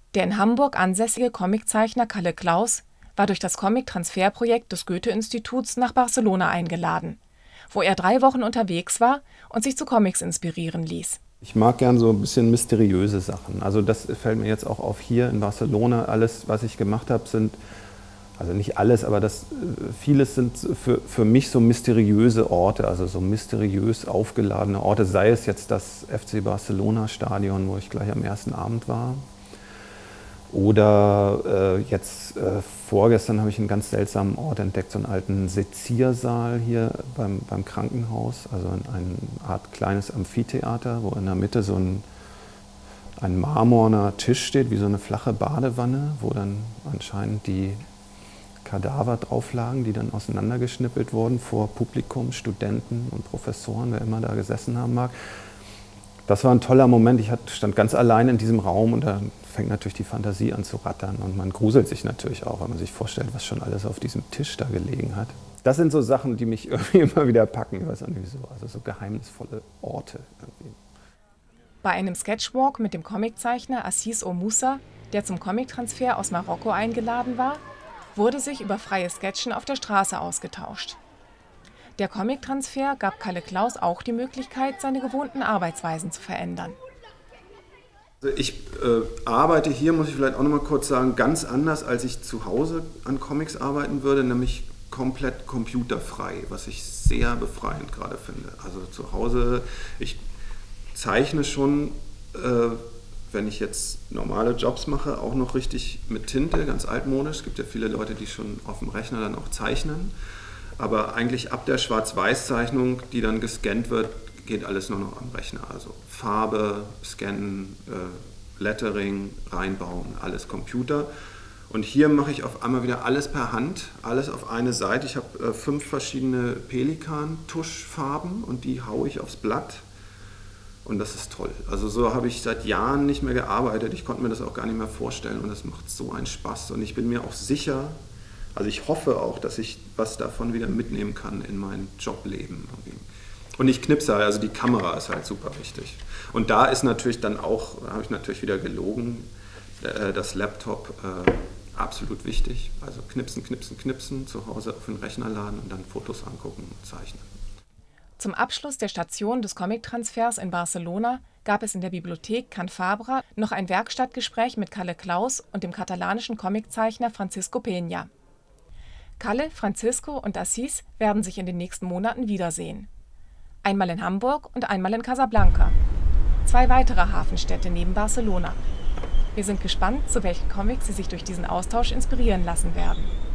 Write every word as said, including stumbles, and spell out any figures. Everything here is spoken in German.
Der in Hamburg ansässige Comiczeichner Kalle Klaus war durch das Comic-Transfer-Projekt des Goethe-Instituts nach Barcelona eingeladen, wo er drei Wochen unterwegs war und sich zu Comics inspirieren ließ. Ich mag gern so ein bisschen mysteriöse Sachen. Also das fällt mir jetzt auch auf hier in Barcelona. Alles, was ich gemacht habe, sind, also nicht alles, aber das, vieles sind für, für mich so mysteriöse Orte, also so mysteriös aufgeladene Orte. Sei es jetzt das F C Barcelona-Stadion, wo ich gleich am ersten Abend war. Oder äh, jetzt äh, vorgestern habe ich einen ganz seltsamen Ort entdeckt, so einen alten Seziersaal hier beim, beim Krankenhaus, also eine Art kleines Amphitheater, wo in der Mitte so ein, ein marmorner Tisch steht, wie so eine flache Badewanne, wo dann anscheinend die Kadaver drauf lagen, die dann auseinandergeschnippelt wurden vor Publikum, Studenten und Professoren, wer immer da gesessen haben mag. Das war ein toller Moment. Ich stand ganz allein in diesem Raum und da fängt natürlich die Fantasie an zu rattern und man gruselt sich natürlich auch, wenn man sich vorstellt, was schon alles auf diesem Tisch da gelegen hat. Das sind so Sachen, die mich irgendwie immer wieder packen, ich weiß auch nicht wieso, also so geheimnisvolle Orte irgendwie. Bei einem Sketchwalk mit dem Comiczeichner Assis O Moussa, der zum Comictransfer aus Marokko eingeladen war, wurde sich über freie Sketchen auf der Straße ausgetauscht. Der Comictransfer gab Kalle Klaus auch die Möglichkeit, seine gewohnten Arbeitsweisen zu verändern. Ich äh, arbeite hier, muss ich vielleicht auch noch mal kurz sagen, ganz anders, als ich zu Hause an Comics arbeiten würde, nämlich komplett computerfrei, was ich sehr befreiend gerade finde. Also zu Hause, ich zeichne schon, äh, wenn ich jetzt normale Jobs mache, auch noch richtig mit Tinte, ganz altmodisch. Es gibt ja viele Leute, die schon auf dem Rechner dann auch zeichnen. Aber eigentlich ab der Schwarz-Weiß-Zeichnung, die dann gescannt wird, geht alles nur noch am Rechner. Also Farbe, Scannen, äh, Lettering, reinbauen, alles Computer. Und hier mache ich auf einmal wieder alles per Hand, alles auf eine Seite. Ich habe äh, fünf verschiedene Pelikan-Tuschfarben und die haue ich aufs Blatt. Und das ist toll. Also so habe ich seit Jahren nicht mehr gearbeitet. Ich konnte mir das auch gar nicht mehr vorstellen und das macht so einen Spaß. Und ich bin mir auch sicher, also ich hoffe auch, dass ich was davon wieder mitnehmen kann in mein Jobleben. Und ich knipse halt, also die Kamera ist halt super wichtig. Und da ist natürlich dann auch, da habe ich natürlich wieder gelogen, das Laptop äh, absolut wichtig. Also knipsen, knipsen, knipsen, zu Hause auf den Rechner laden und dann Fotos angucken und zeichnen. Zum Abschluss der Station des Comic-Transfers in Barcelona gab es in der Bibliothek Can Fabra noch ein Werkstattgespräch mit Kalle Klaus und dem katalanischen Comiczeichner Francisco Peña. Kalle, Francisco und Assis werden sich in den nächsten Monaten wiedersehen. Einmal in Hamburg und einmal in Casablanca. Zwei weitere Hafenstädte neben Barcelona. Wir sind gespannt, zu welchen Comics sie sich durch diesen Austausch inspirieren lassen werden.